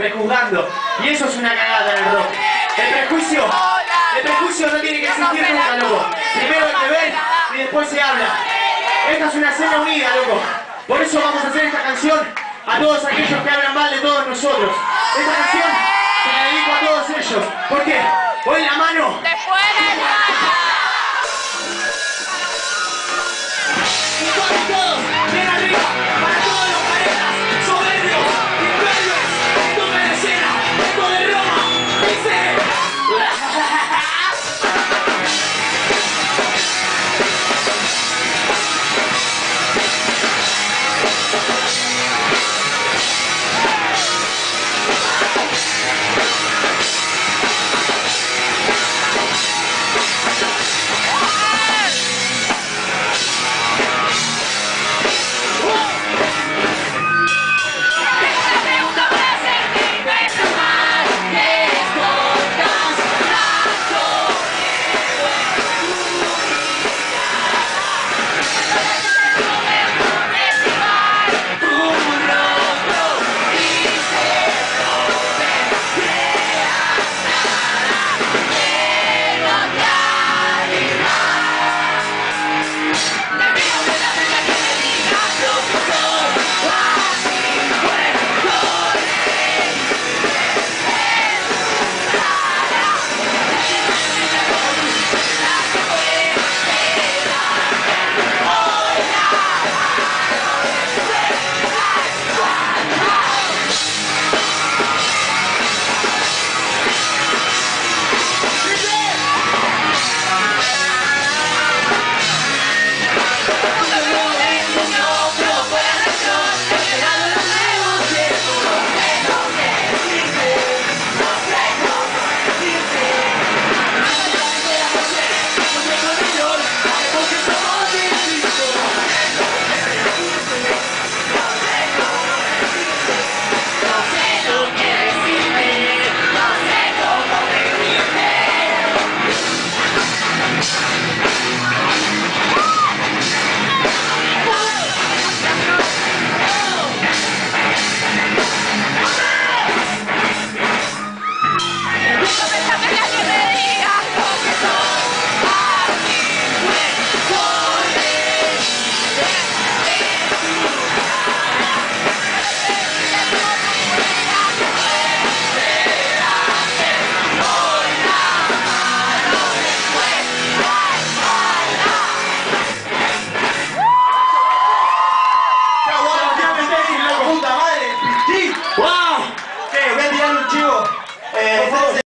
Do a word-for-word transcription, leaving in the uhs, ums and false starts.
prejuzgando. Y eso es una cagada en el rock. El prejuicio, el prejuicio no tiene que existir nunca, loco. Primero hay que ver y después se habla. Esta es una escena unida, loco. Por eso vamos a hacer esta canción a todos aquellos que hablan mal de todos nosotros. Esta canción se la dedico a todos ellos. ¿Por qué? Hoy la mano.